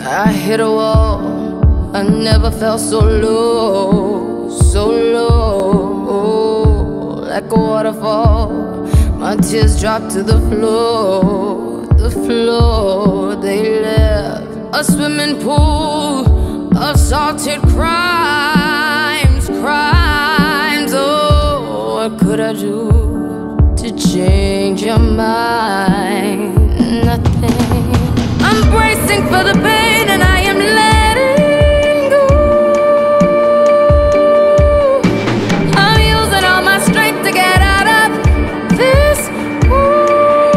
I hit a wall. I never felt so low, so low. Like a waterfall, my tears dropped to the floor. The floor, they left a swimming pool of salted crimes, crimes. Oh, what could I do to change your mind? Nothing. I'm bracing for the pain and I am letting go. I'm using all my strength to get out of this mood.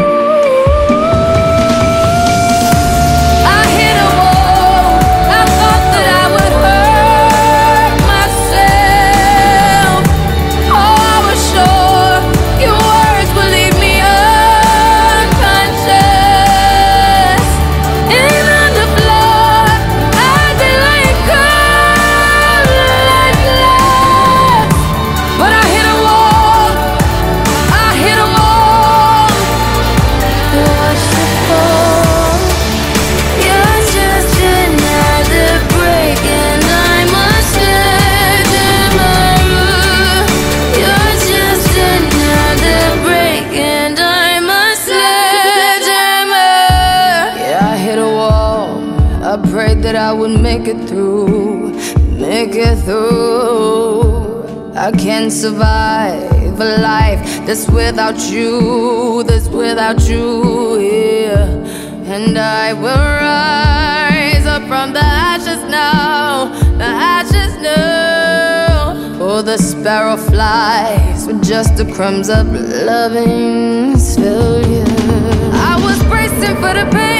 I hit a wall. I thought that I would hurt myself. Oh, I was sure your words would leave me unconscious. And on the floor, I did like cold like glass. But I hit a wall. I hit a wall. Watch the fall. You're just another break, and I'm a sledgehammer. You're just another break, and I'm a sledgehammer. Yeah, I hit a wall. I prayed that I would make it through, make it through. I can't survive a life that's without you, that's without you, yeah. And I will rise up from the ashes now, the ashes now. Oh, the sparrow flies with just the crumbs of loving failure. I was bracing for the pain.